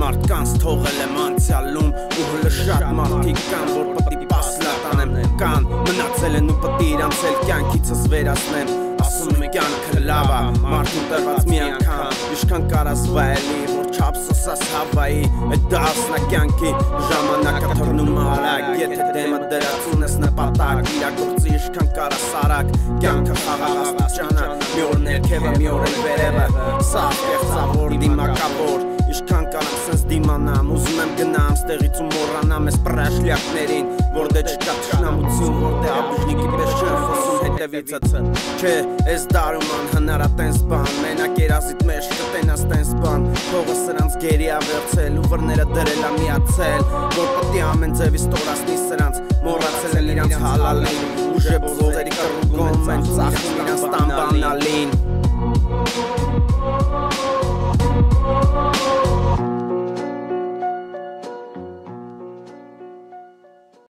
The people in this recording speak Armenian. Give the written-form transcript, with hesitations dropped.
մարդկանց թողել եմ անցյալում ու հլը շատ մարդիկ կան, որ պտի պասլատանեմ կան, մնացել են ու պտի իրանց էլ կյանքիցս վերացնեմ ասում է կյանքը լավ է, մարդուն տրված մի անգամ ինչքան կարաս վայելի, որ չափսոսաս հավայի այդ դասնա կյանքի ժամանակը թռնում է արագ, եթե դեմը դրած ունես նպատակ իրագործի ինչքան կարաս արագ, կյանքը խաղաղ աստիճան է, մի օր ներքևը, մի օր էլ վերևը, սա կեղծավոր դիմակավոր, ինչքան կարամ սենց դիմանամ, ուզում եմ գնամ ստեղից ու մոռանամ ես պրաշլյակներին, որ դե չկա թշնամություն, որ դե աբուժնիկի պես չեն խոսում հետևիցըց, չէ, ես դարում անհնար տենց բան, մենակ երազիտ մեջ կտենաս տենց բան, փողը սրանց գերի ավերցել ու վրները դրել ամիացել, որ պտի ամեն ձևի ստորացնի սրանց, մոռացել են իրանց հալալին, ուժե բոզերի կռուգում են ծախում իրանց տան բանալին